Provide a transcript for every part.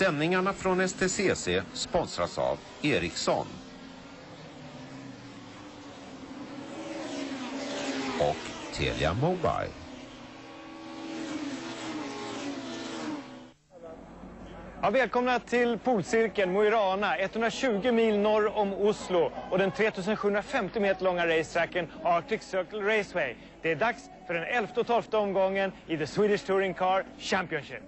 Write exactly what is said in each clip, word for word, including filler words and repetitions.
Sändningarna från S T C C sponsras av Ericsson och Telia Mobile. Ja, välkomna till polcirkeln Mo i Rana, etthundratjugo mil norr om Oslo och den tre tusen sjuhundrafemtio meter långa racetracken Arctic Circle Raceway. Det är dags för den elfte och tolfte omgången i The Swedish Touring Car Championship.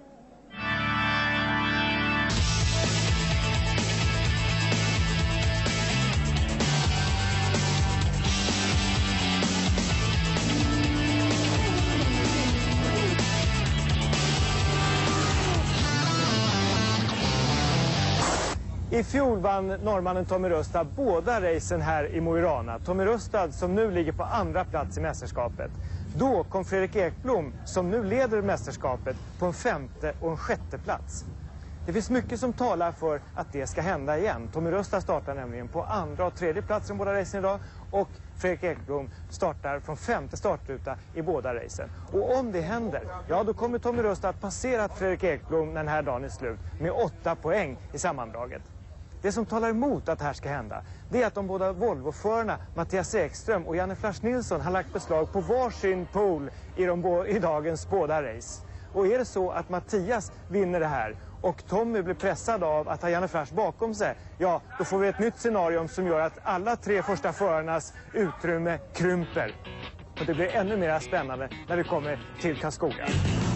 I fjol vann norrmannen Tommy Rustad båda racen här i Mo i Rana. Tommy Rustad som nu ligger på andra plats i mästerskapet. Då kom Fredrik Ekblom som nu leder mästerskapet på en femte och en sjätte plats. Det finns mycket som talar för att det ska hända igen. Tommy Rustad startar nämligen på andra och tredje plats i båda racen idag. Och Fredrik Ekblom startar från femte startruta i båda racen. Och om det händer, ja då kommer Tommy Rustad att passera Fredrik Ekblom när den här dagen är slut med åtta poäng i sammandraget. Det som talar emot att det här ska hända, det är att de båda Volvo-förarna Mattias Ekström och Janne Flash Nilsson har lagt beslag på varsin pool i, de, i dagens båda race. Och är det så att Mattias vinner det här och Tommy blir pressad av att ha Janne Flash bakom sig, ja då får vi ett nytt scenario som gör att alla tre första förarnas utrymme krymper. Och det blir ännu mer spännande när vi kommer till Karlskoga.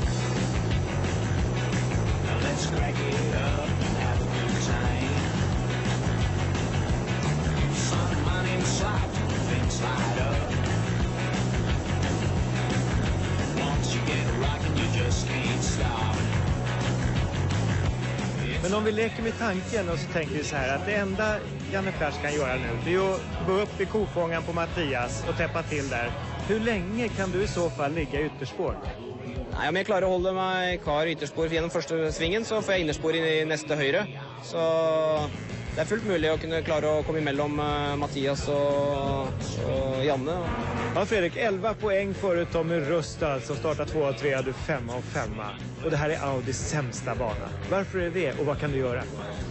Men om vi leker med tanken och så tänker vi så här att det enda Janne Flash kan göra nu det är att gå upp i kofångan på Mattias och täppa till där. Hur länge kan du i så fall ligga i ytterspår? Nej, om jag klarar att hålla mig kvar i ytterspår genom första svingen så får jag innerspår i nästa höjre. Så det är fullt möjligt att kunna klara att komma emellan Mattias och, och Janne. Ja Fredrik, elva poäng före Tommy Rustad som startar två och tre, du femma och femma. Och det här är Audis sämsta bana. Varför är det och vad kan du göra?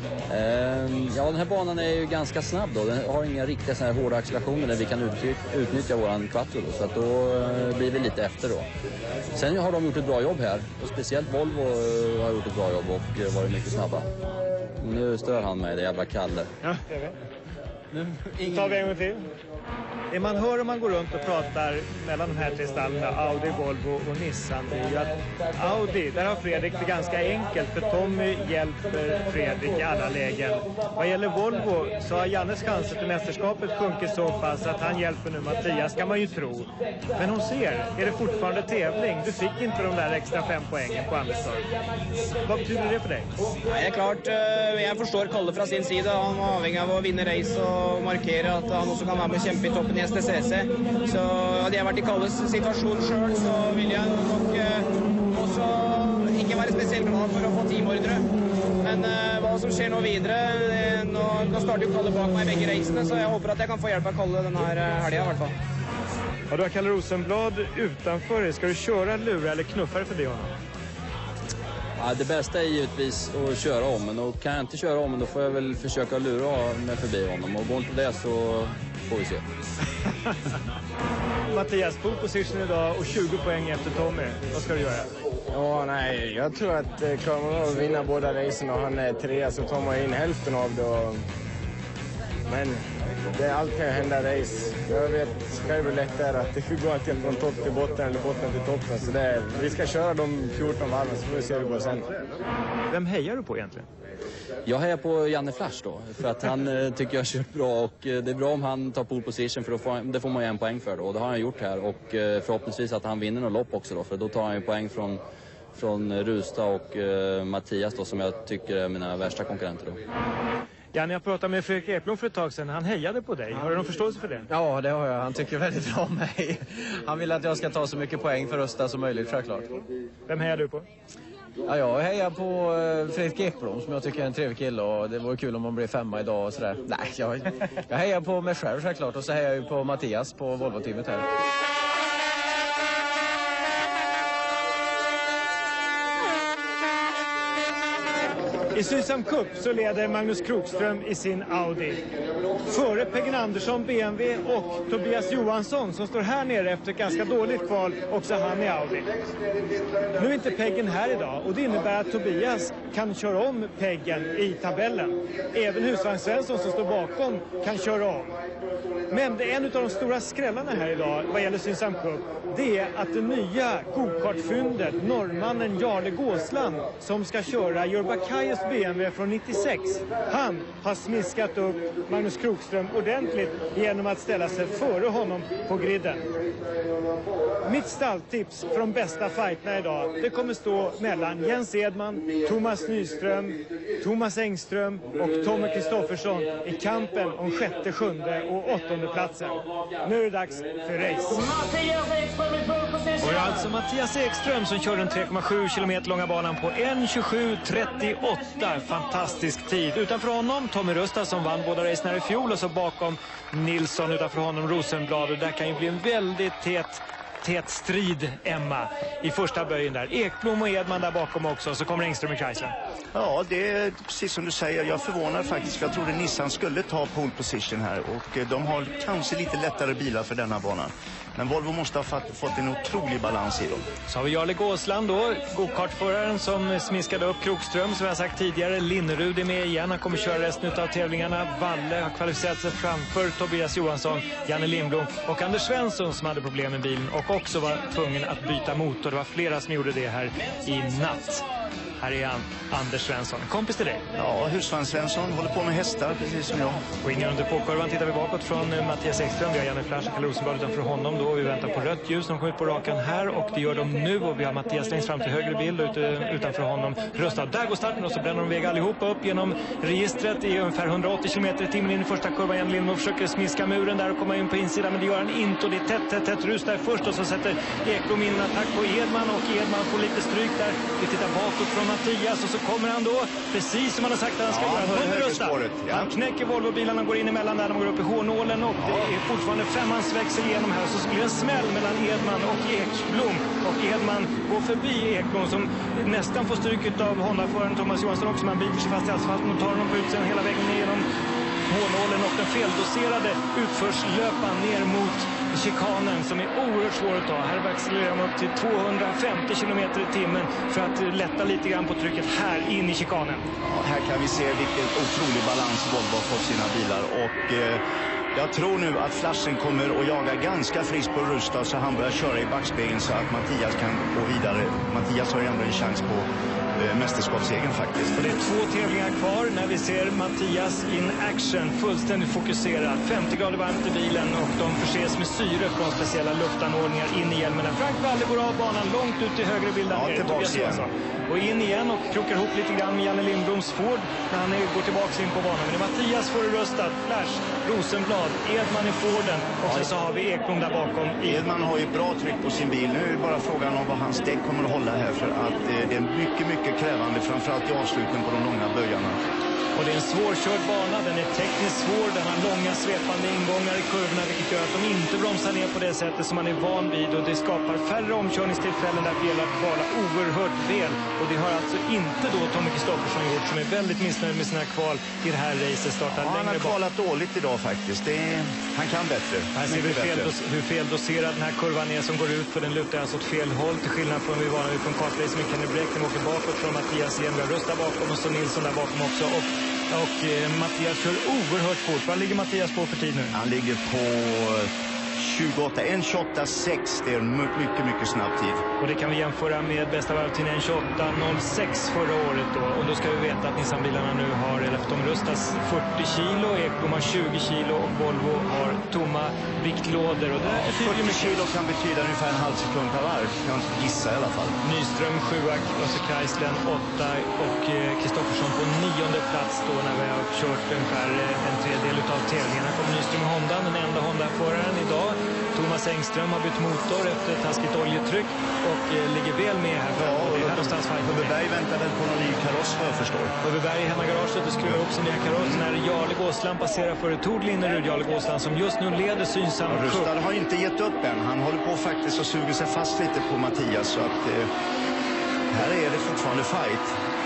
Uh, ja, den här banan är ju ganska snabb då. Den har inga riktiga såna här hårda accelerationer där vi kan utnyttja, utnyttja våran quattro då. Så att då uh, blir vi lite efter då. Sen har de gjort ett bra jobb här. Och speciellt Volvo uh, har gjort ett bra jobb och uh, varit mycket snabba. Nu stör han mig, det jävla Kalle. Ja, jag vet. Nu ingen... tar vi en gång till. Det man hör om man går runt och pratar mellan de här tre stallarna, Audi, Volvo och Nissan, det är ju att Audi, där har Fredrik det ganska enkelt för Tommy hjälper Fredrik i alla lägen. Vad gäller Volvo så har Jannes chanser till mästerskapet sjunkit så pass att han hjälper nu Mattias, kan man ju tro. Men hon ser, är det fortfarande tävling? Du fick inte de där extra fem poängen på Anderstorp. Vad betyder det för dig? Ja, det är klart, jag förstår Kalle från sin sida. Han var avhängig av att vinna race och markera att han också kan vara med kämpa i toppen i S T C C. Så hade jag varit i Kalles situation själv så vill jag nog eh, också inte vara speciellt glad för att få teamordre. Men eh, vad som sker nu vidare, eh, nu, nu startar ju Kalle bak mig i bägge racene så jag hoppas att jag kan få hjälp av Kalle den här eh, helgen i alla fall. Ja, du har Kalle Rosenblad utanför dig. Ska du köra, lura eller knuffa för det honom? Ja, det bästa är givetvis att köra om, men då kan jag inte köra om, då får jag väl försöka lura mig förbi honom. Och går inte det så får vi se. Mattias, pole position idag och tjugo poäng efter Tommy. Vad ska du göra? Ja, nej, jag tror att eh, klarar man att vinna båda racen och han är trea så tar man in hälften av det. Och... Men det allt kan hända race. Jag vet själv lätt är att det kan gå till från topp till botten eller botten till toppen. Så det är, vi ska köra de fjorton varven så får vi se hur det går sen. Vem hejar du på egentligen? Jag hejar på Janne Flash då, för att han eh, tycker jag har kört bra och eh, det är bra om han tar pole position för då får, det får man ju en poäng för då och det har han gjort här och eh, förhoppningsvis att han vinner någon lopp också då för då tar han ju poäng från, från Rusta och eh, Mattias då som jag tycker är mina värsta konkurrenter då. Janne, jag pratade med Fredrik Ekblom för ett tag sedan. Han hejade på dig. Har du någon förståelse för det? Ja, det har jag. Han tycker väldigt bra om mig. Han vill att jag ska ta så mycket poäng för Rusta som möjligt, självklart. Vem hejar du på? Ja, jag hejar på Fredrik Ekblom som jag tycker är en trevlig kille och det vore kul om man blir femma idag och sådär. Nej, jag, jag hejar på mig själv självklart och så hejar jag på Mattias på Volvo-teamet här. I Sydsam Cup så leder Magnus Krokström i sin Audi. Före Peggen Andersson B M W och Tobias Johansson som står här nere efter ett ganska dåligt kval, också han i Audi. Nu är inte Peggen här idag och det innebär att Tobias kan köra om Peggen i tabellen. Även Husvagn Svensson som står bakom kan köra om. Men det är en av de stora skrällarna här idag vad gäller Sydsam Cup. Det är att det nya go-kart-fyndet, norrmannen Jarle Gåsland som ska köra Jurbakayes B M W från nittiosex. Han har smiskat upp Magnus Krokström ordentligt genom att ställa sig före honom på griden. Mitt stalltips för de bästa fighterna idag, det kommer stå mellan Jens Edman, Thomas Nyström, Thomas Engström och Tommy Kristoffersson i kampen om sjätte, sjunde och åttonde platsen. Nu är det dags för race. Och det är alltså Mattias Ekström som kör den tre komma sju kilometer långa banan på en tjugosju trettioåtta. Fantastisk tid. Utanför honom Tommy Rusta som vann båda racen här i fjol, och så bakom Nilsson utanför honom Rosenblad. Och där kan ju bli en väldigt tät tät strid, Emma, i första böjen där. Ekblom och Edman där bakom också, så kommer Engström i Chrysler. Ja, det är precis som du säger. Jag förvånar faktiskt, för jag trodde Nissan skulle ta pole position här. Och de har kanske lite lättare bilar för denna banan. Men Volvo måste ha fått en otrolig balans i dem. Så har vi Jarle Gåsland då, go-kartföraren som smiskade upp Krokström, som jag sagt tidigare. Linnerud är med igen, han kommer köra resten av tävlingarna. Valle har kvalificerat sig framför Tobias Johansson, Janne Lindblom och Anders Svensson som hade problem med bilen och också var tvungen att byta motor. Det var flera som gjorde det här i natt. Här är han, Anders Svensson. Kompis till dig. Ja, Husvagn Svensson håller på med hästar, precis som jag. Och in under påkurvan tittar vi bakåt från Mattias Ekström. Vi har Janne Flash och Rosenblad utanför honom då. Vi väntar på rött ljus. De kommer ut på rakan här och det gör de nu. Och vi har Mattias längst fram till höger bild och utanför honom röstad. Där går starten och så bränner de väg allihopa upp genom registret i ungefär hundraåttio kilometer i timmen in i första kurvan. Janne Lindblom försöker smiska muren där och komma in på insidan, men det gör han inte. Och det är tätt, tätt, tätt rus där först och så sätter Ekblom in en attack på Edman och Edman får lite stryk där. Vi tittar bakåt från Mattias och så kommer han då, precis som han har sagt att han ska ja, göra. Han, rösta. Ja. Han knäcker Volvo-bilarna och går in emellan där de går upp i hårnålen och ja. Det är fortfarande femmansväxel igenom här. Så blir det en smäll mellan Edman och Ekblom. Och Edman går förbi Ekblom som nästan får stryk av Honda-föraren Thomas Johansson också. Man biter sig fast i asfalten och tar honom på utsidan hela vägen igenom hårnålen och den feldoserade utförslöpan ner mot chikanen som är oerhört svår att ta. Här accelererar man upp till tvåhundrafemtio kilometer i timmen för att lätta lite grann på trycket här in i chikanen. Ja, här kan vi se vilken otrolig balans Volvo har fått sina bilar och eh, jag tror nu att Flaschen kommer att jaga ganska friskt på Rusta så han börjar köra i backspegeln så att Mattias kan gå vidare. Mattias har ju ändå en chans på mästerskapssegern faktiskt. Och det är två tävlingar kvar när vi ser Mattias in action, fullständigt fokuserad. femtio grader varmt i bilen och de förses med syre från speciella luftanordningar in i hjälmen. Frank Valle går av banan långt ut i högre bilden. Ja, tillbaks igen. Och in igen och krokar ihop lite grann med Janne Lindbloms Ford när han går tillbaka in på banan. Men det är Mattias får röstat, Flash, Rosenblad, Edman i Forden och sen så har vi Ekblom där bakom. Edman har ju bra tryck på sin bil. Nu är det bara frågan om vad hans däck kommer att hålla här för att eh, det är mycket, mycket krävande, framförallt i avsluten på de långa böjarna. Och det är en svårkörd bana, den är tekniskt svår, den har långa svepande ingångar i kurvorna vilket gör att de inte bromsar ner på det sättet som man är van vid och det skapar färre omkörningstillfällen där det gäller att kvala oerhört väl. Och det har alltså inte då Tommy Kristoffersson gjort som är väldigt missnöjd med sina kval i det här racet. Startar ja, han har kvalat dåligt idag faktiskt. Det är, han kan bättre. Här ser vi fel, hur feldoserad den här kurvan är som går ut för den lutar alltså åt fel håll till skillnad från vi var när vi från kartrace med Kenny Break. Den åker bakåt från Mattias igen. Vi har Rösta bakom och så Nilsson där bakom också. Och Och eh, Mattias kör oerhört fort. Vad ligger Mattias på för tid nu? Han ligger på tjugoåtta, en tjugoåtta sex. Det är en mycket, mycket snabb tid. Och det kan vi jämföra med bästa varvtiden en tjugoåtta noll sex förra året då. Och då ska vi veta att Nissan-bilarna nu har, eller de rustas fyrtio kilo, Ekblom har tjugo kilo och Volvo har tomma viktlådor. Och det är fyrtio kilo kan betyda ungefär en halv sekund per varv. Kan jag gissa i alla fall. Nyström sjua, alltså Chrysler åtta och Kristoffersson på nionde plats då när vi har kört ungefär en tredjedel av tävlingarna. Kommer Nyström i Honda, den enda Honda-föraren idag. Thomas Engström har bytt motor efter ett taskigt oljetryck och eh, ligger väl med här. Ja, och det är här någonstans Hubberberg väntar väl på någon ny kaross vad jag förstår. Hubberberg är hemma i garaget och skruvar upp sin nya kaross när Jarle Gåsland passerar före Tord Linnerud. Jarle Gåsland som just nu leder Sydsam Cup. Rustad har inte gett upp än. Han håller på faktiskt och suger sig fast lite på Mattias så att eh, här är det fortfarande fight.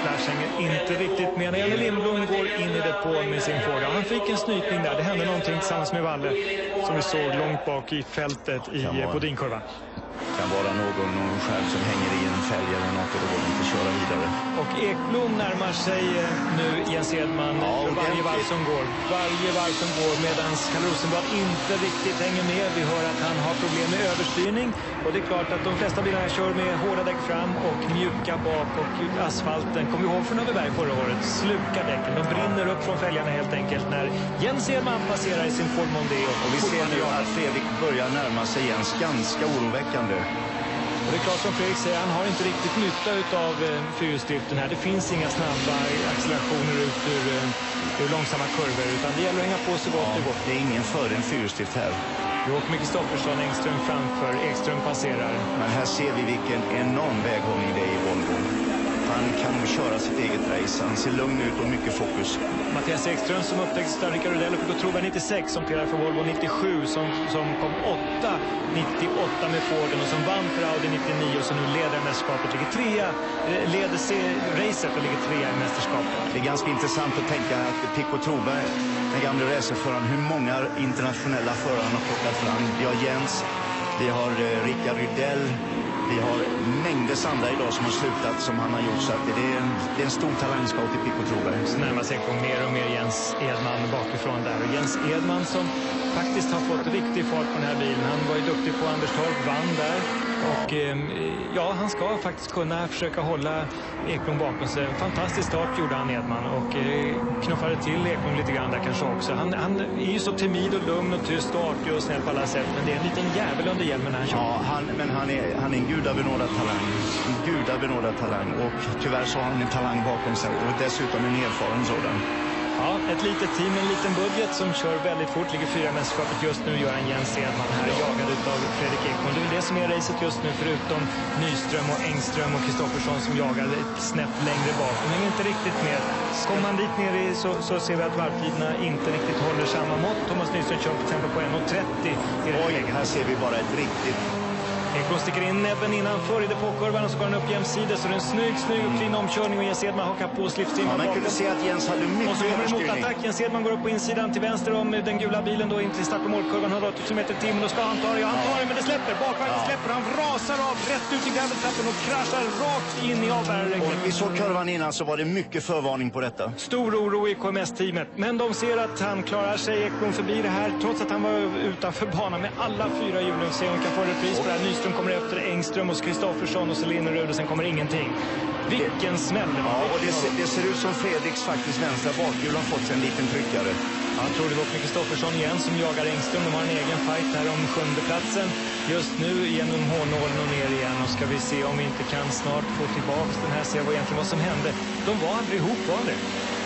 Flash hänger inte riktigt med. När Lindblom går in i depån med sin Ford. Han fick en snytning där. Det hände någonting tillsammans med Valle som vi såg långt bak i fältet i Bodinkurvan. Kan vara någon, någon skärm som hänger i en fälg eller något och då går det inte köra vidare. Och Ekblom närmar sig nu Jens Edman ja, för varje varv som går. Varje varv som går medan Kalle Rosenblad inte riktigt hänger med. Vi hör att han har problem med överstyrning. Och det är klart att de flesta bilarna kör med hårda däck fram och mjuka bak och asfalten. Kommer vi ihåg från Överberg förra året? Slukar däcken. De brinner upp från fälgarna helt enkelt när Jens Edman passerar i sin Ford Mondeo. Och vi ser nu att Fredrik börjar närma sig Jens. Ganska oroväckande. Och det är klart som Fredrik säger, han har inte riktigt nytta av eh, fyrhjulsdriften här. Det finns inga snabba accelerationer ut ur, uh, ur långsamma kurvor utan det gäller att hänga på så gott ja, det går. Det är ingen före en fyrhjulsdrift här. Vi åker mycket Stoffersson, Engström framför, Ekström passerar. Men här ser vi vilken enorm väghållning det är i Volvo. Han kan nog köra sitt eget race. Han ser lugn ut och mycket fokus. Mattias Ekström som upptäckte av Rickard Rudell och fick Troberg nittiosex som pillar för Volvo nittiosju som, som kom åtta nittioåtta med Forden och som vann för Audi nittionio och som nu leder mästerskapet. Ligger trea, leder racet och ligger trea i mästerskapet. Det är ganska intressant att tänka att Pico Troberg, den gamla racerföraren, hur många internationella förare han har plockat fram. Vi har Jens, vi har eh, Rickard Rudell. Vi har mängder andra idag som har slutat som han har gjort så att det är en, det är en stor talangscout i Pico Troberg. Så närmar sig på mer och mer Jens Edman bakifrån där. Och Jens Edman som faktiskt har fått riktig fart på den här bilen. Han var ju duktig på Anderstorp, vann där. Och eh, ja, han ska faktiskt kunna försöka hålla Ekblom bakom sig. En fantastisk start gjorde han Edman och eh, knuffade till Ekblom lite grann där kanske också. Han, han är ju så timid och lugn och tyst och artig och snäll på alla sätt. Men det är en liten jävel under hjälmen när han kör. Ja, han, men han är, han är en gudabenådad talang. En gudabenådad talang. Och tyvärr så har han en talang bakom sig och dessutom en erfaren sådan. Ja, ett litet team, en liten budget som kör väldigt fort. Ligger fyra i mästerskapet just nu, gör en Jens Edman här, ja. Jagad av Fredrik Ekblom. Det är det som är racet just nu, förutom Nyström och Engström och Kristoffersson som jagar ett snäpp längre bak. De hänger inte riktigt med. Kommer man dit ner i, så, så ser vi att varvtiderna inte riktigt håller samma mått. Thomas Nyström kör till exempel på en trettio. Oj, här ser vi bara ett riktigt... Ekblom sticker in näbben innanför i depåkurvan och så går han upp jämsides. Så det är en snygg, snygg och fin omkörning och Jens Edman hakar på slipstrimman ja, man kunde se att Jens hade mycket och så kommer det motattack. Jens Edman går upp på insidan till vänster om den gula bilen då in till start- och målkurvan. hundraåttio kilometer i timmen. Då ska han ta det. Ja, han tar det, men det släpper. Bakvagnen ja. släpper. Han rasar av rätt ut i graveltrappen och kraschar rakt in i avbärarregnet. Vi såg kurvan innan så var det mycket förvarning på detta. Stor oro i K M S-teamet. Men de ser att han klarar sig Ekblom förbi det här trots att han var utanför banan med alla fyra hjulen. Se om vi kan få repris på det här. Nyström kommer efter Engström och Kristoffersson och Selin och Röde, sen kommer ingenting. Vilken smäll det var. Ja, och det ser, det ser ut som Fredriks faktiskt vänstra bakhjul har fått sig en liten tryckare. Jag tror det var Kristoffersson igen som jagar Engström. De har en egen fight här om sjunde platsen. Just nu genom hårnålen och ner igen. Och ska vi se om vi inte kan snart få tillbaka den här. Se vad egentligen vad som hände. De var aldrig ihop, var det?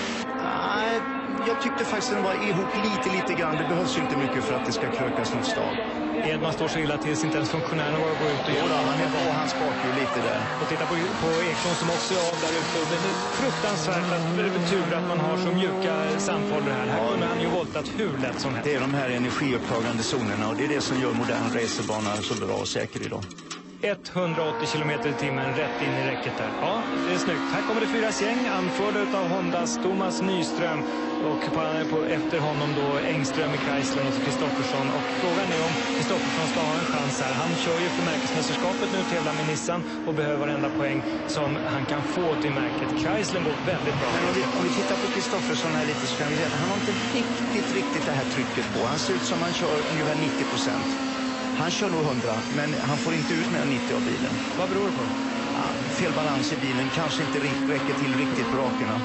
Nej, jag tyckte faktiskt att de var ihop lite, lite grann. Det behövs ju inte mycket för att det ska krökas något stad. Edman står så illa till, inte ens funktionärerna var att gå ut och göra. Han är på hans bakhjul lite där. Och titta på, på Ekblom som också är av där ute. Det är fruktansvärt att det är tur att man har så mjuka samfållor här. Här ja, kunde han ju voltat hur lätt som helst. Det är de här energiupptagande zonerna och det är det som gör modern racerbana så bra och säker idag. etthundraåttio kilometer i timmen rätt in i räcket där. Ja, det är snyggt. Här kommer det fyra gäng anförda av Hondas Thomas Nyström och på, på, efter honom då Engström i Chrysler och Kristoffersson. Och frågan är om Kristoffersson ska ha en chans här. Han kör ju för märkesmästerskapet nu, tävlar med Nissan och behöver varenda poäng som han kan få till märket. Chrysler går väldigt bra. Men om, vi, om vi tittar på Kristoffersson här lite så kan vi säga att han har inte riktigt, riktigt det här trycket på. Han ser ut som han kör ungefär nittio procent. Han kör nog hundra, men han får inte ut mer än nittio av bilen. Vad beror det på? Ja, fel balans i bilen, kanske inte räcker till riktigt på rakerna.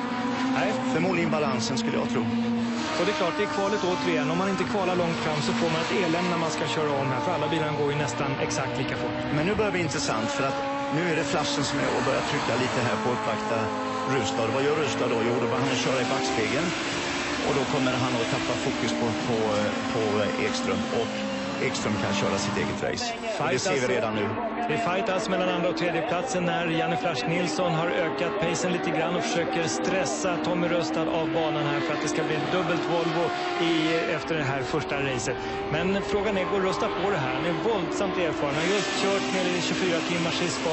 Nej. Förmodligen balansen skulle jag tro. Och det är klart, det är kvalet återigen. Om man inte kvalar långt fram så får man ett elände när man ska köra om här. För alla bilarna går ju nästan exakt lika fort. Men nu börjar det bli intressant för att nu är det Flashen som är och börjar trycka lite här på uppvakta Rustad. Vad gör Rustad då? Jo, då börjar han köra i backspegeln. Och då kommer han att tappa fokus på, på, på Ekström. Och Ekström kan köra sitt eget race. Det ser vi redan nu. Det är fight alltså mellan andra och tredje platsen när Janne Flash Nilsson har ökat pacen lite grann och försöker stressa Tommy Rustad av banan här för att det ska bli dubbelt Volvo i, efter det här första racet. Men frågan är, går Rustad på det här? Han är våldsamt erfaren. Han har just kört ner i tjugofyra timmars i Spa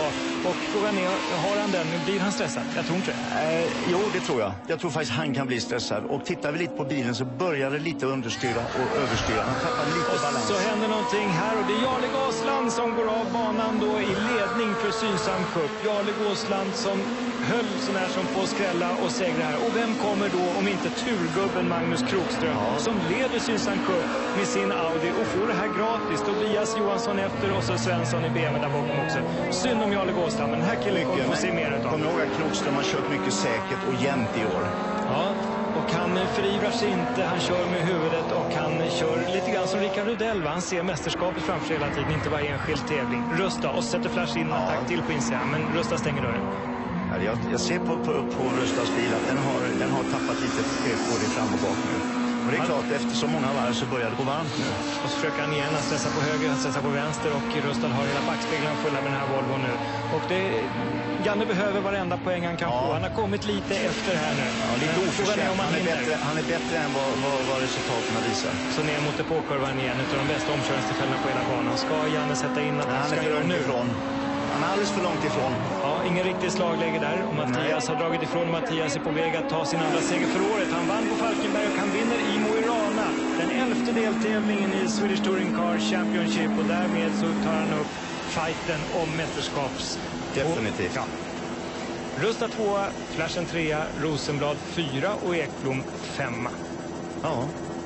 Och frågan är, har han den? Blir han stressad? Jag tror inte det. Eh, jo, det tror jag. Jag tror faktiskt han kan bli stressad. Och tittar vi lite på bilen så börjar det lite understyra och överstyra. Han tappar lite och balans. Så händer någonting här och det är Jarle Gåsland som går av banan då i ledning för Synsam Cup. Jarle Gåsland som höll sån här som på skrälla och segrar här. Och vem kommer då om inte turgubben Magnus Krokström ja. som leder Synsam Cup med sin Audi och får det här gratis. Tobias Johansson efter och så Svensson i B M W där bakom också. Synd om Jarle Gåsland, men den här killen kommer få se mer utav. Kom ihåg att Krokström har kört mycket säkert och jämnt i år. Ja, och han förivrar sig inte, han kör med huvudet och han kör lite grann som Rickard Rudell. Han ser mästerskapet framför hela tiden, inte bara enskild tävling. Rösta och sätter flash in en attack ja. till på insidan, men Rösta stänger dörren. Ja, jag, jag ser på, på, på Röstas bil att den har, den har tappat lite fred både fram och bak nu. Och det är klart, efter så många varv så börjar det gå varmt nu. Och så försöker han igen, han stressar på höger, han stressar på vänster och Röstad har hela backspegeln fulla med den här Volvo nu. Och det, Janne behöver varenda poäng han kan ja. få. Han har kommit lite efter här nu. Ja, lite oförtjänt. Han, han, är bättre, han är bättre än vad, vad, vad resultaten visar. Så ner mot depåkurvan igen, utav de bästa omkörningstillfällena på hela banan. Ska Janne sätta in att han, han ska göra nu? Ifrån. Han är alldeles för långt ifrån. Ja, ingen riktig slagläge där. Och Mattias Nej. har dragit ifrån. Mattias är på väg att ta sin andra seger för året. Han vann på Falkenberg och han vinner i Mo i Rana. Den elfte deltävlingen i Swedish Touring Car Championship. Och därmed så tar han upp fighten om mästerskaps... Definitivt. Ja. Rösta tvåa, Flashen trea, Rosenblad fyra och Ekblom femma. Ja.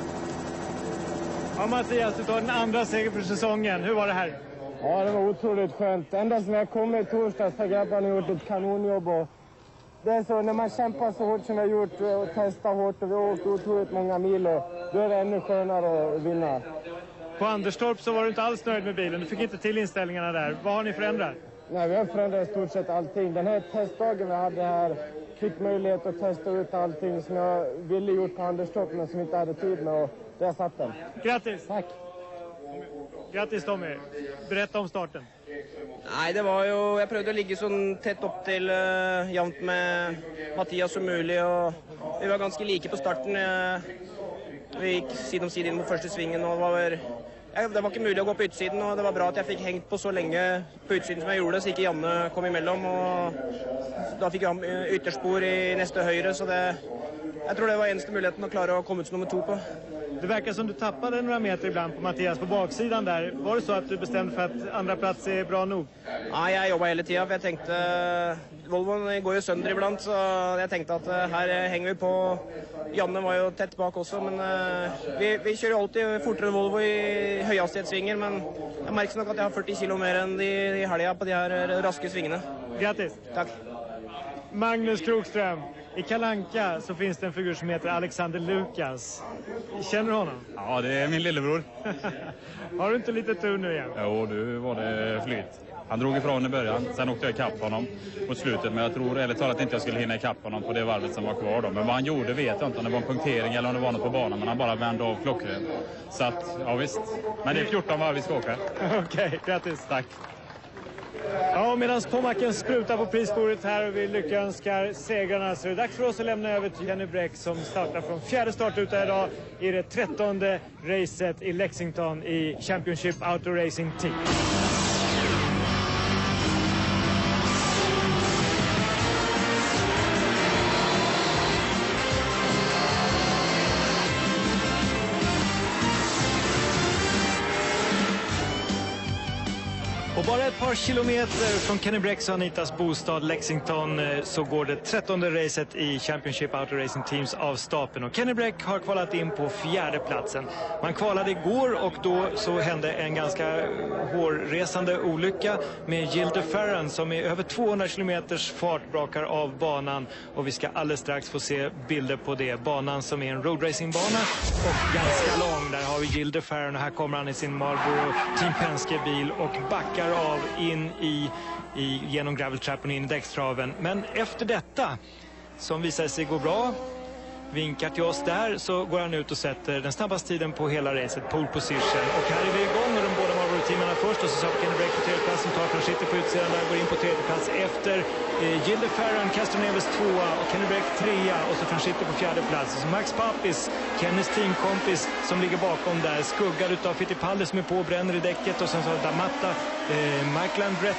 Ja, Mattias, du tar den andra seger för säsongen. Hur var det här? Ja, det var otroligt skönt. Ända sedan jag kom i torsdags har grabbarna gjort ett kanonjobb. Och det är så, när man kämpar så hårt som vi har gjort och testar hårt och vi har åkt otroligt många mil och då är det ännu skönare att vinna. På Anderstorp så var du inte alls nöjd med bilen. Du fick inte till inställningarna där. Vad har ni förändrat? Nej, vi har förändrat i stort sett allting. Den här testdagen vi hade här fick möjlighet att testa ut allting som jag ville gjort på Anderstorp men som inte hade tid med och där satt den. Grattis! Tack! Grattis Tommy. Berätta om starten. Nej, det var ju, jag prövade att ligga så tätt upp till uh, jämnt med Mattias som möjligt och vi var ganska lika på starten. Uh, vi gick sida om sida in mot första svingen och det var, ja, det var inte möjligt att gå på utsidan och det var bra att jag fick hängt på så länge på utsidan som jag gjorde så inte Janne kom emellan och då fick jag ytterspår i nästa höjre så det, jag tror det var eneste möjligheten att klara att komma ut som nummer två på. Det verkar som du tappade några meter ibland på Mattias på baksidan där. Var det så att du bestämde för att andra plats är bra nog? Ja, jag jobbade hela tiden för jag tänkte Volvon går ju sönder ibland så jag tänkte att här hänger vi på. Janne var ju tätt bak också men uh, vi, vi kör ju alltid fortare än Volvo i höghastighetssvingar men jag märker nog att jag har fyrtio kilo mer än de, de helga på de här raska svingarna. Grattis! Tack! Magnus Krokström. I Kalanka så finns det en figur som heter Alexander Lukas. Känner du honom? Ja, det är min lillebror. Har du inte lite tur nu igen? Jo, du var det flyt. Han drog ifrån i början, sen åkte jag ikapp honom mot slutet. Men jag tror ärligt talat inte jag skulle hinna ikapp honom på det varvet som var kvar då. Men vad han gjorde vet jag inte, om det var en punktering eller om det var något på banan. Men han bara vände av klockrent. Så att, ja visst. Men det är fjorton varv vi ska åka. Okej, okay, grattis. Tack. Ja, medan Pomacken sprutar på prisbordet här och vi lyckönskar segrarna så är det dags för oss att lämna över till Jenny Bräck som startar från fjärde startruta idag i det trettonde racet i Lexington i Championship Auto Racing Team. Och bara ett par kilometer från Kenny Bräcks och Anitas bostad Lexington så går det trettonde racet i Championship Auto Racing Teams av stapeln. Och Kenny Bräck har kvalat in på fjärde platsen. Man kvalade igår och då så hände en ganska hårresande olycka med Gilde Farron som är över tvåhundra kilometers fart brakar av banan. Och vi ska alldeles strax få se bilder på det. Banan som är en roadracingbana och ganska lång. Där har vi Gilde Farron och här kommer han i sin Marlboro Team Penske-bil och backar av in i, i genom graveltrappen in i däckstraven. Men efter detta, som visar sig gå bra, vinkar till oss där, så går han ut och sätter den snabbaste tiden på hela racet, pole position. Och här är vi igång och de båda Marlboro-teamarna först och så sa Kenny Bräck på tredje plats som tar från sitter på utsidan där, går in på tredje plats efter eh, Gilde Farron, Castroneves tvåa och Kenny Bräck trea och så från sitter på fjärde plats. Och så Max Pappis, Kennys teamkompis som ligger bakom där, skuggad utav Fittipaldi som är på och bränner i däcket och sen så Damatta, eh, Michael Andretti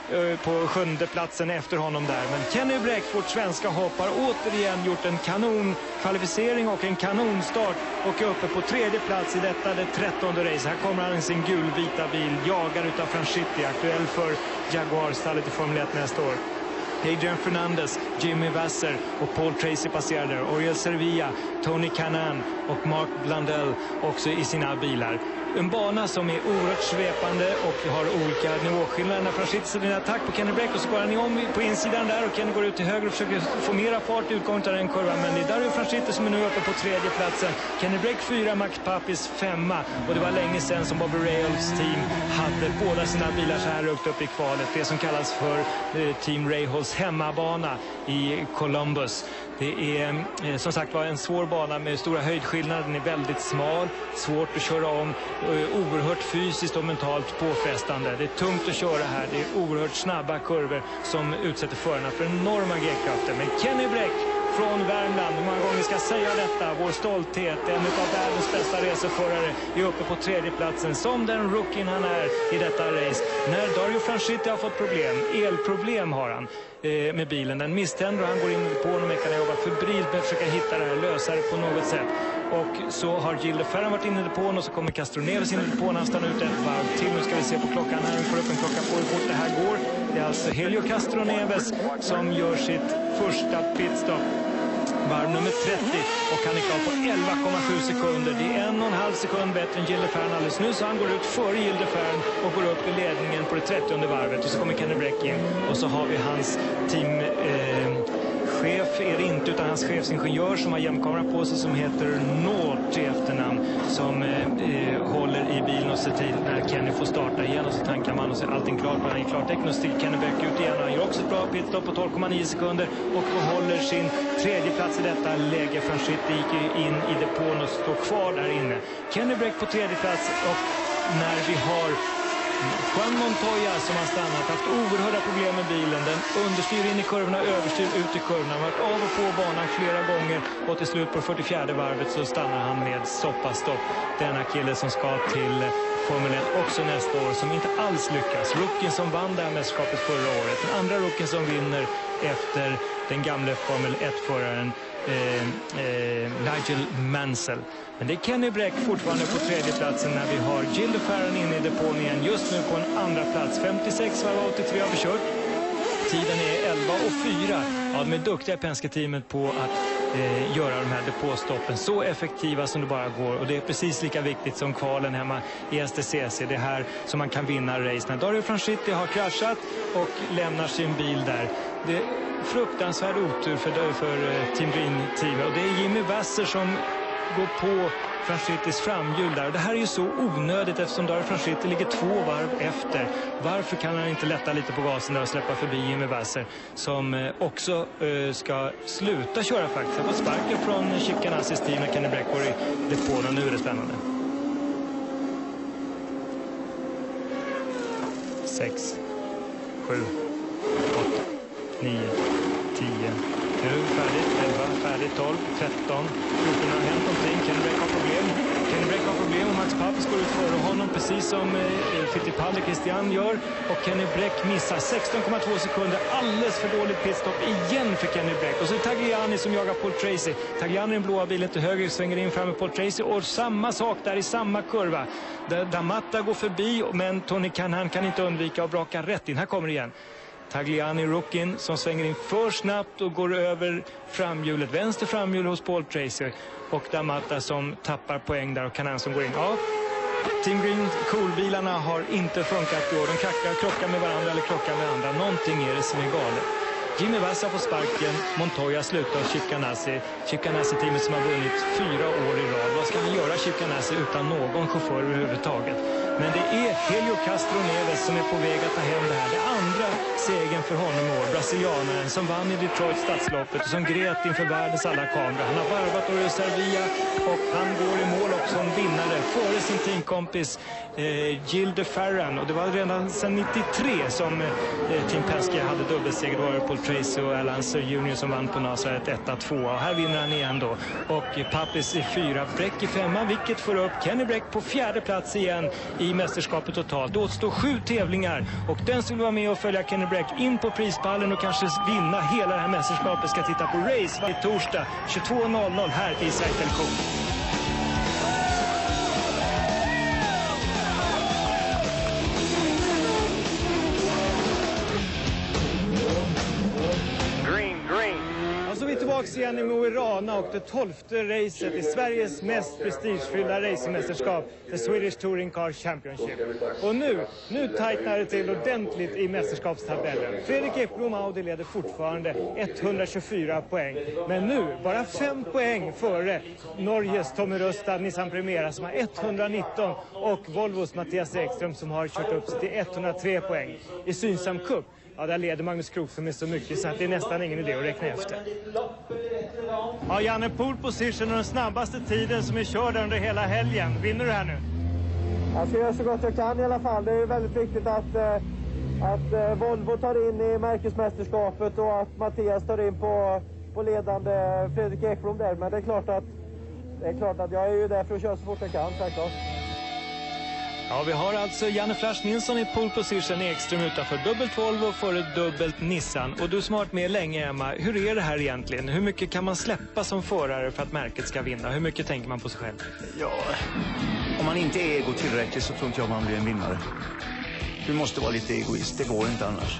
på sjunde platsen efter honom där. Men Kenny Bräck, vårt svenska hopp, har återigen gjort en kanonkvalificering och en kanonstart och är uppe på tredje plats i detta, det trettonde race. Här kommer han i sin gulvita bil, jagar utav Franchitti, aktuell för Jaguar-stallet i Formel ett nästa år. Adrian Fernandez, Jimmy Vasser och Paul Tracy passerar där. Oriol Servilla, Tony Kanaan och Mark Blundell också i sina bilar. En bana som är oerhört svepande och har olika nivåskillnader. När Franchitti sätter en attack på Kenny Bräck och så går han i om på insidan där och Kenny går ut till höger och försöker få mera fart i utgången av den kurvan. Men det är där är Franchitti som är nu uppe på tredje platsen. Kenny Bräck fyra, Max Papis femma. Och det var länge sedan som Bobby Rahals team hade båda sina bilar så här högt upp i kvalet. Det som kallas för eh, Team Rahals hemmabana i Columbus. Det är eh, som sagt var en svår bana med stora höjdskillnader. Den är väldigt smal, svårt att köra om, eh, oerhört fysiskt och mentalt påfrestande. Det är tungt att köra här, det är oerhört snabba kurvor som utsätter förarna för enorma G-krafter. Men Kenny Bräck från Värmland, hur många gånger ska jag säga detta? Vår stolthet, en av världens bästa reseförare, är uppe på tredje platsen som den rookien han är i detta race. När Dario Franchitti har fått problem, elproblem har han eh, med bilen. Den misständer och han går in på honom och kan jobba febrilt med att försöka hitta det här, lösa det på något sätt. Och så har Gilles Leferrin varit inne i depån och så kommer Castroneves in i depån. Han stannar ut ett varv till. Nu ska vi se på klockan här. Vi får upp en klocka på hur fort det här går. Det är alltså Helio Castroneves som gör sitt första pitstop. Varv nummer trettio och han är klar på elva komma sju sekunder. Det är en och en halv sekund bättre än Gilles Leferrin alldeles nu, så han går ut före Gilles Leferrin och går upp i ledningen på det trettionde varvet. Och så kommer Kenny Bräck in och så har vi hans team... Eh, chef är det inte, utan hans chefsingenjör som har jämkamera på sig som heter Nårt i efternamn, som eh, håller i bilen och ser till när Kenny får starta igen, och så tankar man och ser allting klart. Han är klartecken och sticker Kenny Bräck ut igen och han gör också ett bra pitstop på tolv komma nio sekunder och håller sin tredje plats i detta läge. Franchitti gick in i depån och står kvar där inne. Kenny Bräck på tredje plats, och när vi har Juan Montoya som har stannat, haft oerhörda problem med bilen. Den understyr in i kurvorna, överstyr ut i kurvorna. Han har varit av och på banan flera gånger och till slut på fyrtiofjärde varvet så stannar han med stoppa-stopp. Denna kille som ska till Formel ett också nästa år, som inte alls lyckas. Rookien som vann det här mästerskapet förra året. Den andra rookien som vinner efter den gamla Formel ett-föraren Eh, eh, Nigel Mansell. Men det är Kenny Bräck fortfarande på tredje platsen när vi har Gilles Leferrin inne i depån igen. Just nu på en andra plats. femtiosex varv åttiotre har vi kört. Tiden är elva och fyra. Ja, de är duktiga i Penske-teamet på att eh, göra de här depåstoppen så effektiva som det bara går. Och det är precis lika viktigt som kvalen hemma i S T C C. Det här som man kan vinna race. När Dario Franchitti har kraschat och lämnar sin bil där. Det fruktansvärd otur för, för uh, Team Green-teamet. Och det är Jimmy Vasser som går på Franchittis framhjul där. Och det här är ju så onödigt eftersom Dario Franchitti ligger två varv efter. Varför kan han inte lätta lite på gasen där och släppa förbi Jimmy Vasser som uh, också uh, ska sluta köra faktiskt. Han får sparken från Chip Ganassis team när Kenny Bräck går i depån, och nu är det spännande. sex, sju, åtta, nio, tio. Nu är det färdigt. elva, färdigt. tolv, tretton. fjorton har hänt någonting. Kenny Bräck har problem. Kenny Bräck har problem och Max Papis går ut före honom precis som eh, Fittipaldi Christian gör. Och Kenny Bräck missar sexton komma två sekunder. Alldeles för dåligt pitstop igen för Kenny Bräck. Och så är Tagliani som jagar Paul Tracy. Tagliani i den blåa bilen till höger svänger in fram med Paul Tracy. Och samma sak där i samma kurva. Där Damatta går förbi, men Tony Kanaan kan inte undvika att braka rätt in. Här kommer det igen. Tagliani rookien som svänger in för snabbt och går över framhjulet, vänster framhjul hos Paul Tracy, och Damatta som tappar poäng där och Kanaan som går in. Ja, Team Green coolbilarna har inte funkat i år. De krockar, krockar med varandra eller krockar med andra. Någonting är det som är galet. Jimmy Vasser på sparken, Montoya slutar och Chip Ganassi. Chip Ganassi-teamet som har vunnit fyra år i rad. Vad ska han göra, Chip Ganassi, utan någon chaufför överhuvudtaget? Men det är Helio Castroneves som är på väg att ta hem det här. Det andra segern för honom i år. Brasilianaren som vann i Detroit stadsloppet och som grät inför världens alla kameror. Han har varvat och Servia och han går i mål också som vinnare före sin teamkompis eh, Gilles de Ferran. Och det var redan sedan nittiotre som eh, Team Penske hade dubbelseger. Det var Paul Tracy och Alan Sir Junior som vann på Nazareth ett två. Och här vinner han igen då. Och Pappis i fyra, Breck i femma, vilket får upp Kenny Breck på fjärde plats igen i mästerskapet totalt. Det återstår sju tävlingar och den som vill vara med och följa Kenny Breck in på prispallen och kanske vinna hela det här mästerskapet ska titta på race varje torsdag tjugotvå noll noll här i Cycle Coop. Tillbaka igen i Mo i Rana och det tolfte racet i Sveriges mest prestigefyllda racingmästerskap, The Swedish Touring Car Championship. Och nu, nu tajtnar det till ordentligt i mästerskapstabellen. Fredrik Ekblom Audi leder fortfarande etthundratjugofyra poäng. Men nu bara fem poäng före Norges Tommy Rustad, Nissan Primera som har etthundranitton och Volvos Mattias Ekström som har kört upp sig till etthundratre poäng. I Synsam Cup, ja, där leder Magnus Krokström med så mycket så att det är nästan ingen idé att räkna efter. Ja, Janne, pole position och den snabbaste tiden som är körd under hela helgen. Vinner du här nu? Jag ska göra så gott jag kan i alla fall. Det är väldigt viktigt att, att Volvo tar in i märkesmästerskapet och att Mattias tar in på, på ledande Fredrik Ekblom där. Men det är klart att, det är klart att jag är ju där för att köra så fort jag kan, självklart. Ja, vi har alltså Janne Flash Nilsson i pole position, Ekström utanför dubbelt Volvo före dubbelt Nissan. Och du som har varit med länge, Emma, hur är det här egentligen? Hur mycket kan man släppa som förare för att märket ska vinna? Hur mycket tänker man på sig själv? Ja, om man inte är ego tillräckligt så tror inte jag man blir en vinnare. Du måste vara lite egoist, det går inte annars.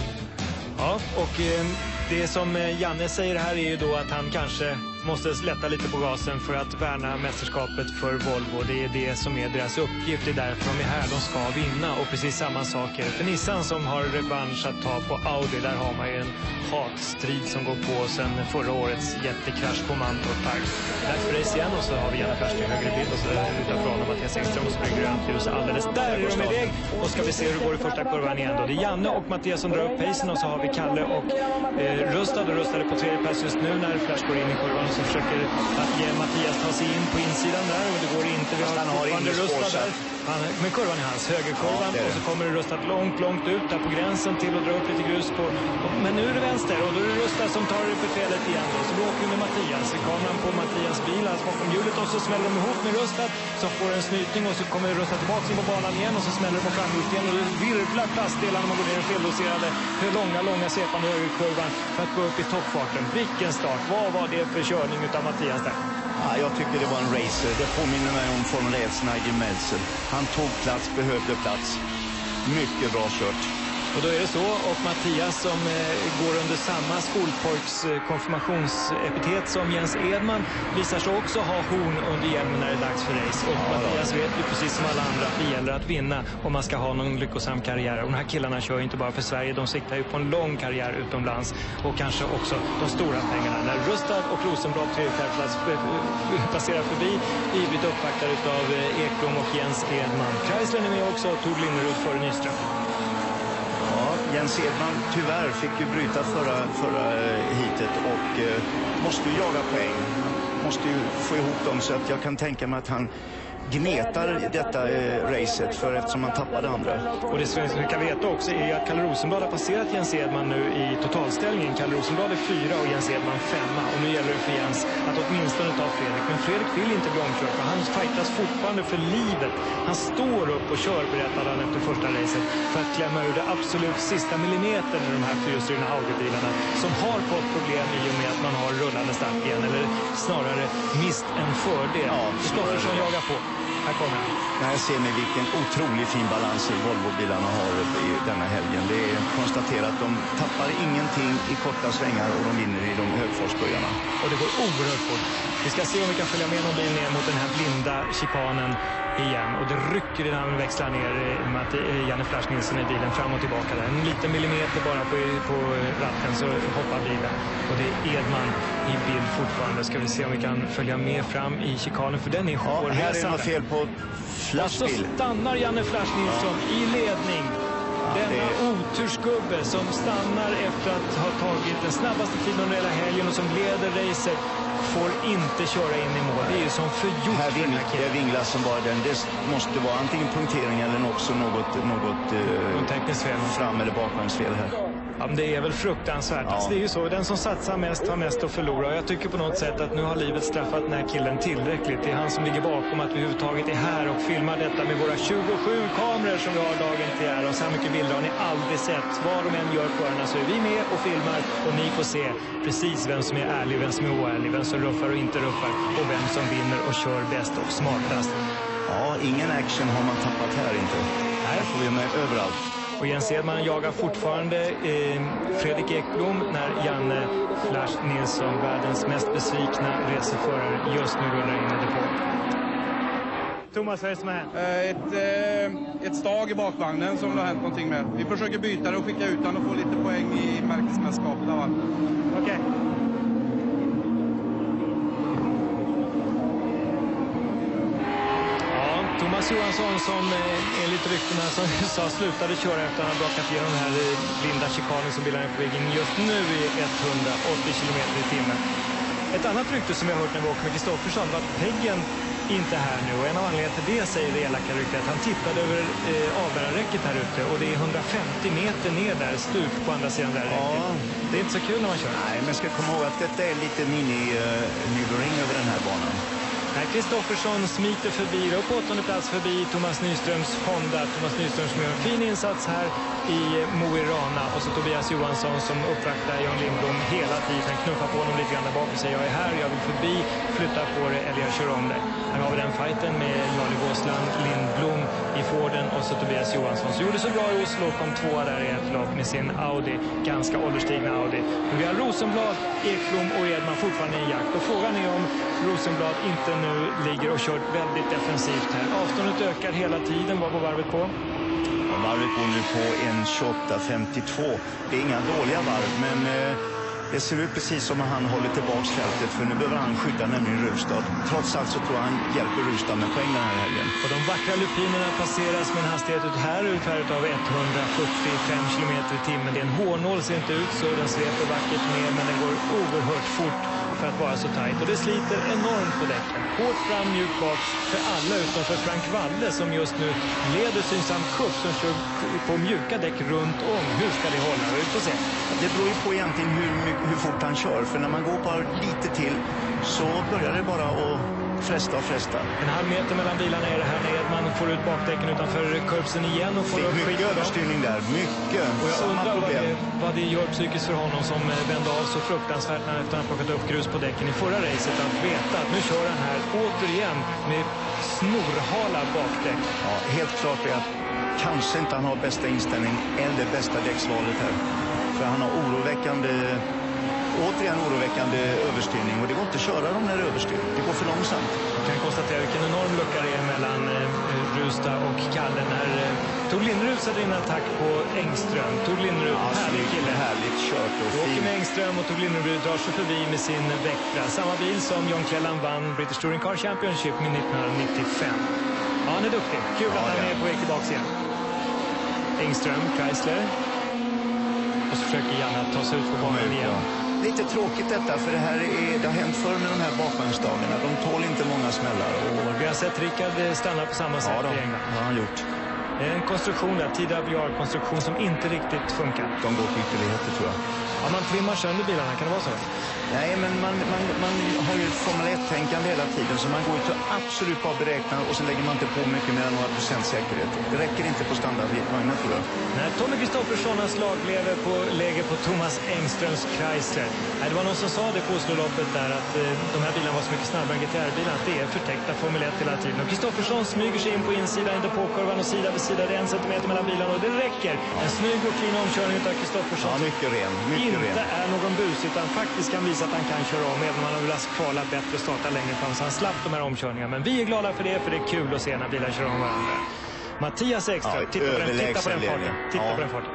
Ja, och eh, det som Janne säger här är ju då att han kanske måste lätta lite på gasen för att värna mästerskapet för Volvo. Det är det som är deras uppgift, det är därför de är här, de ska vinna. Och precis samma sak är det för Nissan som har revansch att ta på Audi. Där har man ju en hatstrid som går på sen förra årets jättekrasch på Mantorp Park. Dags för race igen och så har vi Janne Flash till högre bild och så utanför honom Mattias Ekström och så blir grönt ljus alldeles där är de iväg. Och ska vi se hur det går i första kurvan igen då. Det är Janne och Mattias som drar upp pacen och så har vi Kalle och eh, Rustad och Rustad på tredje plats just nu när Flash går in i kurvan. Så försöker att ge Mattias ta sig in på insidan där och det går inte. Vi har fortfarande Rustad där. Han, med kurvan i hans högerkurvan ja, och så kommer det Rustad långt, långt ut där på gränsen till att dra upp lite grus på. Och, men nu är det vänster och då är det Rustad som tar befälet igen då. Så då åker vi med Mattias. Så kameran på Mattias bil alltså bakom hjulet och så smäller de ihop med Rustad så får en snytning och så kommer Rustad tillbaka in på banan igen och så smäller det på framhjulet igen och det virvlar plastdelarna när man går ner i feldoserade långa, långa svepande högerkurvan för att gå upp i toppfarten. Vilken start! Vad var det för körning utav Mattias där? Ja, jag tycker det var en racer. Det påminner mig om Formel ett Nigel Meltzer. Han tog plats, behövde plats. Mycket bra kört. Och då är det så, och Mattias som eh, går under samma skolpojks eh, konfirmationsepitet som Jens Edman visar sig också ha horn under hjälmen när det är dags för race. Och ja, Mattias då. vet ju precis som alla andra att det gäller att vinna om man ska ha någon lyckosam karriär. Och de här killarna kör ju inte bara för Sverige, de siktar ju på en lång karriär utomlands och kanske också de stora pengarna. När Rustad och Rosenblad tredje plats passerar förbi, ivrigt uppvaktade av eh, Ekblom och Jens Edman. Chrysler är med också och Tord Linnerud före Nyström. Jens Edman tyvärr fick ju bryta förra, förra hitet och eh, måste ju jaga poäng. Måste ju få ihop dem så att jag kan tänka mig att han gnetar detta eh, racet för eftersom man tappade andra. Och det som vi kan veta också är att Kalle Rosenblad har passerat Jens Edman nu i totalställningen. Kalle Rosenblad är fyra och Jens Edman femma. Och nu gäller det för Jens att åtminstone ta Fredrik. Men Fredrik vill inte bli omkörd för han fightas fortfarande för livet. Han står upp och kör, berättade han efter första racet, för att klämma ur det absolut sista millimetern i de här fyrhjulsdrivna Audi-bilarna som har fått problem i och med att man har rullande start igen, eller snarare mist en fördel. Ja, Kristoffersson jagar på. Här kommer han. Här ser ni vilken otroligt fin balans Volvo-bilarna har i denna helgen. Det är konstaterat att de tappar ingenting i korta svängar och de vinner i de högfartsböjarna. Och det går oerhört fort. Vi ska se om vi kan följa med någon bil ner mot den här blinda chikanen igen. Och det rycker innan vi växlar ner med att Janne Flash Nilsson i bilen fram och tillbaka där. En liten millimeter bara på, på ratten så hoppar bilen. Och det är Edman i bild fortfarande. Ska vi se om vi kan följa med fram i chikanen för den är hårresande. Ja, här är något fel på Flash bil. Och så stannar Janne Flash Nilsson ja. i ledning. Denna otursgubbe som stannar efter att ha tagit den snabbaste tiden under hela helgen och som leder racet får inte köra in i mål. Det är ju som förgjort. Här ving, det vinglas som bara den. Det måste vara antingen punktering eller också något, något eh, tekniskt fel. Fram- eller bakvagnsfel här. Ja, men det är väl fruktansvärt. Ja. Alltså, det är ju så. Den som satsar mest har mest att förlora. Och jag tycker på något sätt att nu har livet straffat den här killen tillräckligt. Det är han som ligger bakom att vi överhuvudtaget är här och filmar detta med våra tjugosju kameror som vi har dagen till ära. Och så här mycket bilder har ni aldrig sett. Vad de än gör på öarna så är vi med och filmar. Och ni får se precis vem som är ärlig, vem som är oärlig, vem som ruffar och inte ruffar. Och vem som vinner och kör bäst och smartast. Ja, ingen action har man tappat här inte. Nej. Här får vi med överallt. Och Jens Edman jagar fortfarande eh, Fredrik Ekblom när Janne Flash Nilsson, världens mest besvikna reseförare, just nu rullar in i depå. Thomas, vad är det som är här? Ett, eh, ett stag i bakvagnen som det har hänt någonting med. Vi försöker byta det och skicka ut den och få lite poäng i märkesmästerskapet. Okej. Okay. Thomas Johansson som eh, enligt ryktena som sa slutade köra efter att han brakat igenom den här eh, blinda chikanen som bilar är på vägen just nu i etthundraåttio kilometer i timmen. Ett annat rykte som jag har hört när vi åker med Kristoffersson var att Peggen inte är här nu. Och en av anledningarna till det säger det elaka ryktet att han tittade över eh, avbärarräcket här ute och det är hundrafemtio meter ner där, stup på andra sidan där räcket. Ja. Det är inte så kul när man kör. Nej, men ska komma ihåg att detta är lite mini-nivering uh, över den här banan. Kristoffersson smiter förbi, upp på åttonde plats förbi Thomas Nyströms Honda. Thomas Nyström som gör en fin insats här i Mo i Rana. Och så Tobias Johansson som uppvaktar Jan Lindblom hela tiden. Knuffar på honom lite grann där bak och säger jag är här, jag vill förbi, flytta på det eller jag kör om det. Här har vi den fighten med Jarle Gåsland, Lindblom i Forden och så Tobias Johansson. Så gjorde så bra i Oslo, kom tvåa där i ett lopp med sin Audi, ganska ålderstigna Audi. Men vi har Rosenblad, Ekblom och Edman fortfarande i jakt. Och frågan är om Rosenblad inte nu ligger och kört väldigt defensivt här. Avståndet ökar hela tiden. Vad går varvet på? Ja, varvet går nu på en tjugoåtta femtiotvå. Det är inga dåliga varv, men eh, det ser ut precis som att han håller tillbaks fältet. För nu behöver han skydda nämligen Rustad. Trots allt så tror jag han hjälper Rustad med poäng den här helgen. Och de vackra lupinerna passeras med en hastighet ut här ungefär av etthundrafyrtiofem kilometer i timmen. Det är en hårnål, ser inte ut så. Den sveper vackert ner, men den går oerhört fort för att vara så tajt. Och det sliter enormt på däcken. Hårt fram, mjukt bak för alla utom för Frank Walle som just nu leder Synsam Cup som kör på mjuka däck runt om. Hur ska det hålla? Vi får se. Det beror ju på egentligen hur, hur fort han kör. För när man går bara lite till så börjar det bara att fresta och fresta. En halv meter mellan bilarna är det här när Edman får ut bakdäcken utanför kurbsen igen och får upp skit. Mycket överstyrning där, mycket. Och jag Samma undrar problem. Vad, det, vad det gör psykiskt för honom som vände av så fruktansvärt när han plockat upp grus på däcken i förra racet. Att veta att nu kör han här återigen med snorhala bakdäck. Ja, helt klart är att kanske inte han har bästa inställning eller bästa däcksvalet här. För han har oroväckande... Återigen oroväckande överstyrning och det går inte att köra dem när det är överstyrt. Det går för långsamt. Jag kan konstatera vilken enorm lucka det är mellan eh, Rusta och Kalle när eh, Tor Linnerud sätter in en attack på Engström. Tor Linnerud, ja, härlig kille. Härligt kört och fin. Åker med Engström och Tor Linnerud drar sig förbi med sin Vectra. Samma bil som John Clellan vann British Touring Car Championship med nittonhundranittiofem. Ja, han är duktig. Kul ja, att han är på väg tillbaka igen. Engström, Chrysler. Och så försöker Janne ta sig ut på banan igen. Lite tråkigt detta, för det här är, det har hänt förr med de här bakvagnsdagarna. De tål inte många smällar. Och vi har sett Rickard stanna på samma sätt ja, då, i England. Ja, han gjort. Det är en konstruktion där, T W R-konstruktion som inte riktigt funkar. De går på ytterligheter tror jag. Ja, man trimmar sönder bilarna, kan det vara så? Nej, men man, man, man har ju ett Formel ett-tänkande hela tiden så man går ut och absolut bara beräknar och sen lägger man inte på mycket mer än några procent säkerhet. Det räcker inte på standardvagnar tror jag. När Tommy Kristoffersson har slagläge på läge på Thomas Engströms Chrysler. Nej, det var någon som sa det på Oslo-loppet där att eh, de här bilarna var så mycket snabbare än G T R-bilarna att det är förtäckta Formel ett hela tiden. Och Kristoffersson smyger sig in på insidan i depåkurvan och sida vid sida. Det är en centimeter mellan bilarna och det räcker. Ja. En snygg och fin omkörning av Kristoffersson. Ja, mycket ren. Mycket inte ren. är någon bus utan faktiskt kan visa att han kan köra om även om han har velat kvala bättre och starta längre fram så han slapp de här omkörningarna. Men vi är glada för det för det är kul att se när bilar kör om varandra. Mattias Ekström, ja, titta, på den, titta på den farten. Titta ja. på den farten.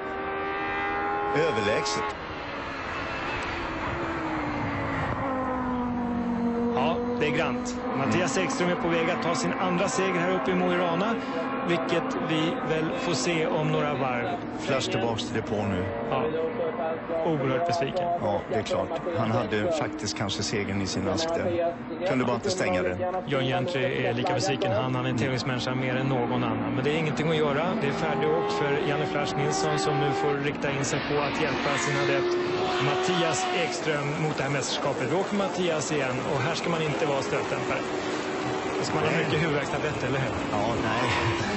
Överlägset. Ja, Det är grant. Mattias Ekström är på väg att ta sin andra seger här uppe i Mo i Rana, vilket vi väl får se om några varv. Flash tillbaks till depå nu. Ja, oerhört besviken. Ja, det är klart. Han hade faktiskt kanske segern i sin ask där. Kunde bara inte stänga den. John Gentry är lika besviken. Han, han är en tävlingsmänniska mer än någon annan. Men det är ingenting att göra. Det är färdigåkt för Janne Flash Nilsson som nu får rikta in sig på att hjälpa sin adept Mattias Ekström mot det här mästerskapet. Då åker Mattias igen och här ska man inte vara stötdämpare. Då ska man ha mycket huvudvärkstablett, eller hur? Ja, nej.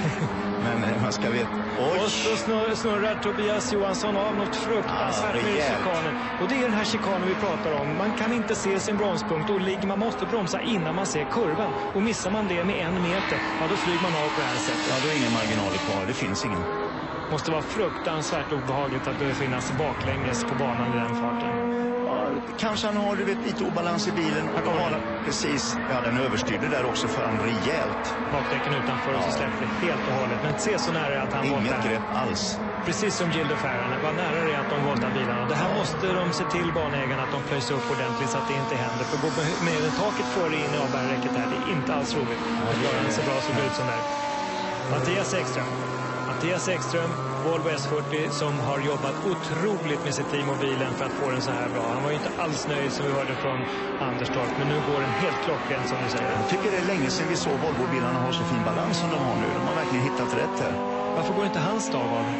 Men man ska veta... Oj! Och så snurrar, snurrar Tobias Johansson av något fruktansvärt ah, med chikanen. Och det är den här chikanen vi pratar om. Man kan inte se sin bromspunkt och ligger, man måste bromsa innan man ser kurvan. Och missar man det med en meter, ja då flyger man av på det här sättet. Ja, då är ingen marginaler kvar. Det finns ingen. Måste vara fruktansvärt obehagligt att det finnas baklänges på banan i den farten. Ja, kanske han har du vet, lite obalans i bilen. Här kommer den. Precis. Ja, den överstyrde där också för han rejält. Bakdäcken utanför och så släpper det helt och hållet. Men se så nära att han Inget voltar. grepp alls. Precis som Gildo Ferran. Vad nära det är att de voltar bilarna. Det här måste de se till banägarna att de plöjs upp ordentligt så att det inte händer. För gå med taket före in i avbärräcket här, det är inte alls roligt. Att göra en så bra såg ut som där. Mattias Ekström. Mattias Ekström, Volvo S fyrtio, som har jobbat otroligt med sitt team och bilen för att få den så här bra. Han var ju inte alls nöjd som vi hörde från Anderstorp, men nu går den helt klockren som du säger. Jag tycker det är länge sedan vi såg Volvo-bilarna ha så fin balans som de har nu. De har verkligen hittat rätt här. Varför går inte hans dag av?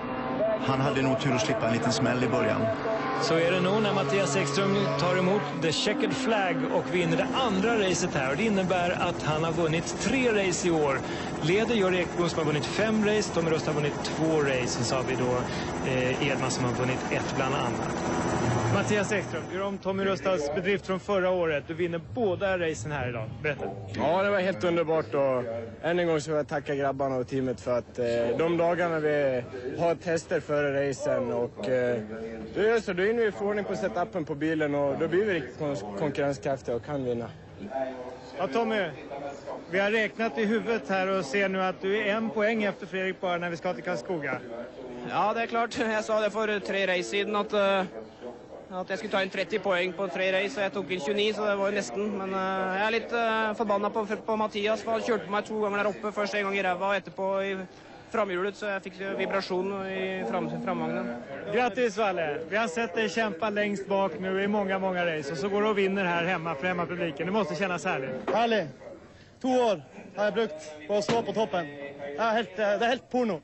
Han hade nog tur att slippa en liten smäll i början. Så är det nog när Mattias Ekström tar emot the checkered flag och vinner det andra racet här. Och det innebär att han har vunnit tre race i år. Leder gör Ekblom som har vunnit fem race. Tommy Röst har vunnit två race. Så har vi då eh, Edman som har vunnit ett bland annat. Mattias Ekström, gör om Tommy Röstas bedrift från förra året. Du vinner båda racen här idag. Berätta. Ja, det var helt underbart och än en gång så vill jag tacka grabbarna och teamet för att eh, de dagarna vi har tester före racen och eh, då är det så, då är vi förordning på setupen på bilen och då blir vi riktigt kon- konkurrenskraftiga och kan vinna. Ja, Tommy, vi har räknat i huvudet här och ser nu att du är en poäng efter Fredrik bara när vi ska till Karlskoga. Ja, det är klart. Jag sa det för tre race siden att, uh, att jag skulle ta in trettio poäng på tre race och jag tog in tjugonio, så det var ju nästan. Men uh, jag är lite uh, förbannad på, på Mattias för han körde på mig två gånger där uppe. Först en gång i räva och efterpå i framhjulet så jag fick vibration i fram, framvagnen. Grattis Valle! Vi har sett dig kämpa längst bak nu i många, många race och så går du och vinner här hemma för hemmapubliken. Det måste kännas härligt. Härligt. To år har jag brukt på att stå på toppen. Det är helt, det är helt porno.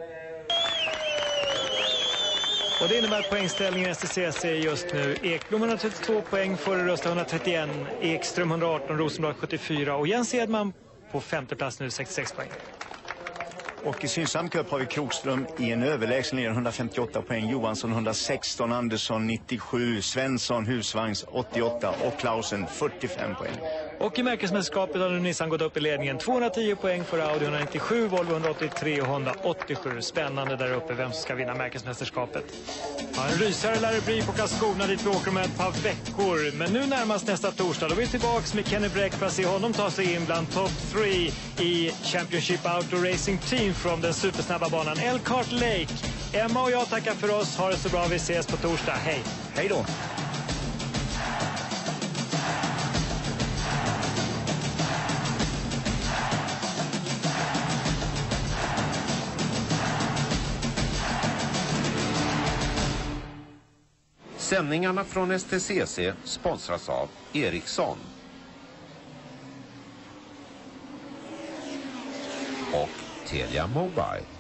Och det innebär att poängställningen i S T C C just nu. Ekblom hundratrettiotvå poäng, före Rösta hundratrettioen, Ekström hundraarton, Rosenblad sjuttiofyra och Jens Edman på femte plats nu sextiosex poäng. Och i Synsam Cup har vi Krokström i en överlägsen ledare, hundrafemtioåtta poäng, Johansson hundrasexton, Andersson nittiosju, Svensson husvagns åttioåtta och Klausen fyrtiofem poäng. Och i märkesmästerskapet har nu Nissan gått upp i ledningen. tvåhundratio poäng för Audi hundranittiosju, Volvo hundraåttiotre och Honda åttiosju. Spännande där uppe vem som ska vinna märkesmästerskapet. Ja, en rysare lär det bli på Karlskoga dit vi åker med ett par veckor. Men nu närmast nästa torsdag. Då är vi tillbaka med Kenny Bräck för att se honom ta sig in bland top tre i Championship Auto Racing Team från den supersnabba banan Elkhart Lake. Emma och jag tackar för oss. Ha det så bra. Vi ses på torsdag. Hej! Hej då! Sändningarna från S T C C sponsras av Ericsson och Telia Mobile.